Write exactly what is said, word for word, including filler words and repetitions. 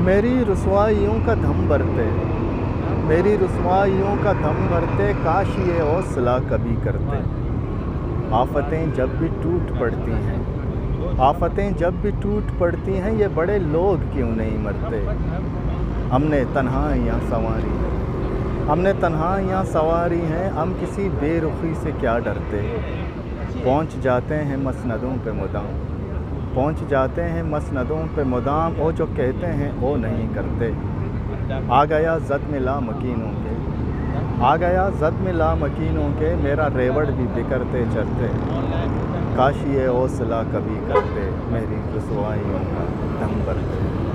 मेरी रुसवाइयों का दम भरते, मेरी रुसवाइयों का दम भरते, काश ये हौसला कभी करते। आफ़तें जब भी टूट पड़ती हैं, आफ़तें जब भी टूट पड़ती हैं, ये बड़े लोग क्यों नहीं मरते। हमने तन्हाइयाँ संवारी हैं, हमने तन्हाइयाँ संवारी हैं, हम किसी बेरुखी से क्या डरते। पहुँच जाते हैं मसनदों पे मुदाम, पहुँच जाते हैं मसनदों पे मुदाम, वो जो कहते हैं वो नहीं करते। आ गया ज़द में लामकीनों के, आ गया ज़द में लामकीनों के, मेरा रेवड़ भी बिखरते चलते। काश ये हौसला कभी करते, मेरी रुसवाइयों का दम भरते।